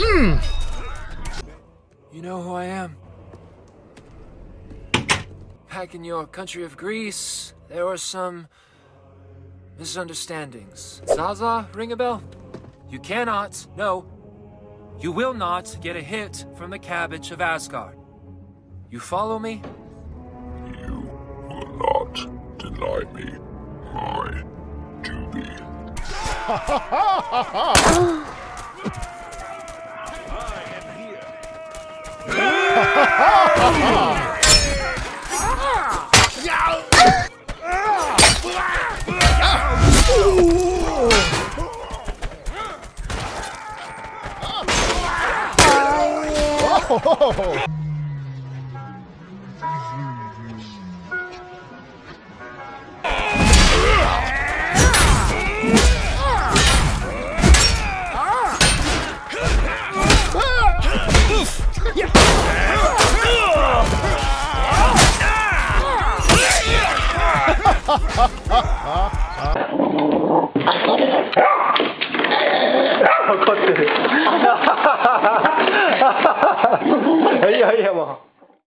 You know who I am? Back in your country of Greece, there were some misunderstandings. Zaza, ring a bell? You cannot, no, you will not get a hit from the Cabbage of Asgard. You follow me? You will not deny me my duty. 哎呀哎呀嘛！